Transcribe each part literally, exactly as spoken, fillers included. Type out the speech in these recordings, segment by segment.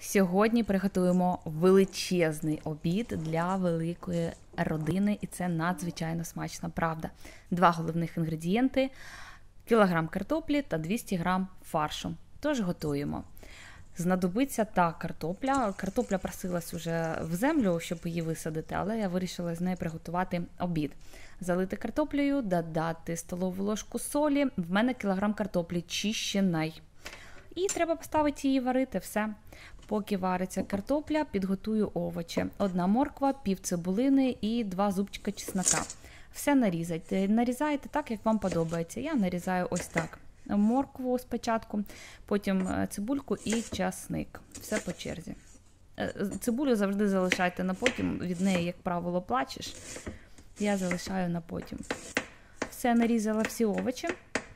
Сьогодні приготуємо величезний обід для великої родини, і це надзвичайно смачно, правда. Два головних інгредієнти – кілограм картоплі та двісті грам фаршу. Тож готуємо. Знадобиться та картопля. Картопля просилась уже в землю, щоб її висадити, але я вирішила з нею приготувати обід. Залити картоплею, додати столову ложку солі. В мене кілограм картоплі чищений. І треба поставити її варити, все. Поки вариться картопля, підготую овочі. Одна морква, пів цибулини і два зубчика чеснока. Все нарізайте. Нарізайте так, як вам подобається. Я нарізаю ось так. Моркву спочатку, потім цибульку і часник. Все по черзі. Цибулю завжди залишайте на потім, від неї, як правило, плачеш. Я залишаю на потім. Все, нарізала всі овочі.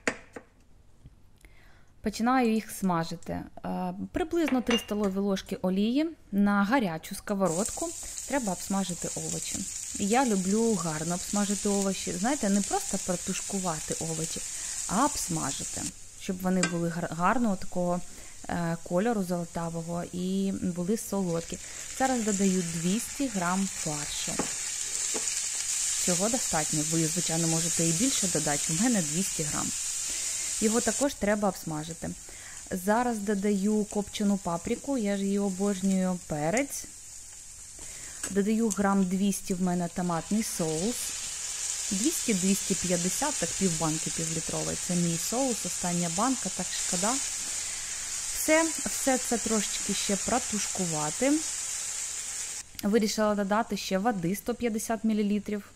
Починаю їх смажити. Приблизно три столові ложки олії на гарячу сковородку треба обсмажити овочі. Я люблю гарно обсмажити овочі. Знаєте, не просто протушкувати овочі, а обсмажити, щоб вони були гарного такого кольору золотавого і були солодкі. Зараз додаю двісті грам фаршу. Цього достатньо. Ви, звичайно, можете і більше додати. У мене двісті грам. Його також треба обсмажити. Зараз додаю копчену паприку, я ж її обожнюю, перець. Додаю грам двісті в мене томатний соус. двісті - двісті п'ятдесят, так пів банки півлітрової. Це мій соус, остання банка, так шкода. Все, все це трошечки ще протушкувати. Вирішила додати ще води сто п'ятдесят мілілітрів.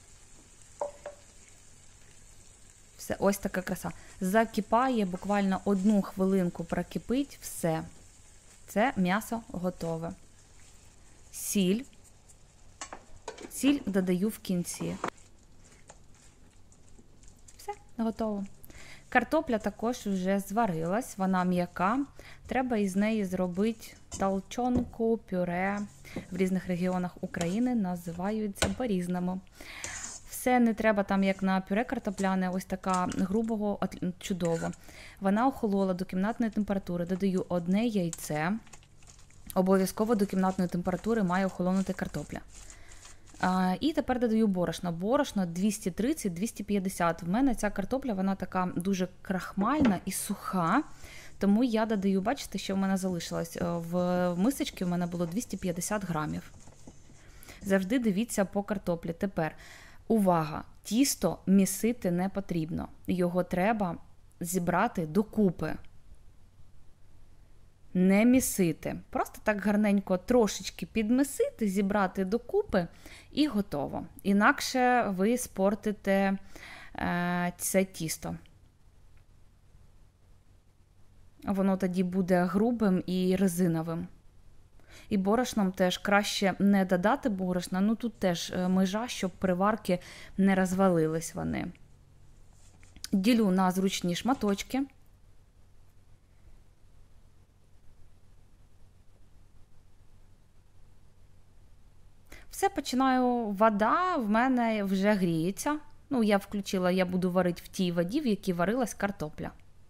Все, ось така краса. Закипає, буквально одну хвилинку прокипить, все. Це м'ясо готове. Сіль. Сіль додаю в кінці. Все, готово. Картопля також вже зварилась, вона м'яка. Треба із неї зробити толчонку, пюре. В різних регіонах України називаються по-різному. Все не треба там, як на пюре картопляне, ось така грубого, чудово. Вона охолола до кімнатної температури. Додаю одне яйце. Обов'язково до кімнатної температури має охолонути картопля. А, і тепер додаю борошно. Борошно двісті тридцять - двісті п'ятдесят. В мене ця картопля, вона така дуже крахмальна і суха. Тому я додаю, бачите, що в мене залишилось. В мисочці в мене було двісті п'ятдесят грамів. Завжди дивіться по картоплі. Тепер увага! Тісто місити не потрібно. Його треба зібрати докупи. Не місити. Просто так гарненько трошечки підмісити, зібрати докупи і готово. Інакше ви спортите е, це тісто. Воно тоді буде грубим і резиновим. І борошном теж краще не додати борошна, ну тут теж межа, щоб приварки не розвалились вони. Ділю на зручні шматочки. Все, починаю, вода в мене вже гріється. Ну, я включила, я буду варити в тій воді, в якій варилась картопля.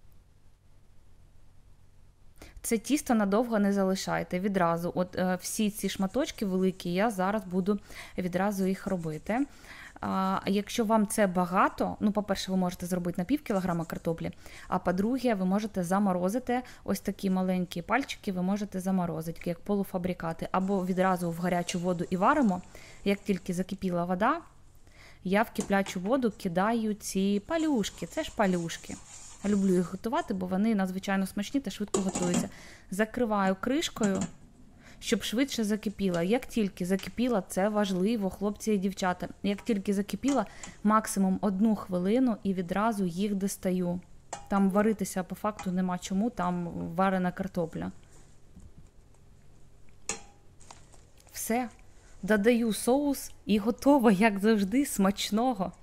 Це тісто надовго не залишайте, відразу. От е, всі ці шматочки великі, я зараз буду відразу їх робити. А якщо вам це багато, ну, по-перше, ви можете зробити на пів кілограма картоплі, а по-друге, ви можете заморозити ось такі маленькі пальчики, ви можете заморозити, як полуфабрикати, або відразу в гарячу воду і варимо. Як тільки закипіла вода, я в киплячу воду кидаю ці палюшки, це ж палюшки. Люблю їх готувати, бо вони надзвичайно смачні та швидко готуються. Закриваю кришкою, щоб швидше закипіла. Як тільки закипіла, це важливо, хлопці і дівчата. Як тільки закипіла, максимум одну хвилину і відразу їх достаю. Там варитися по факту нема чому, там варена картопля. Все. Додаю соус і готово, як завжди, смачного.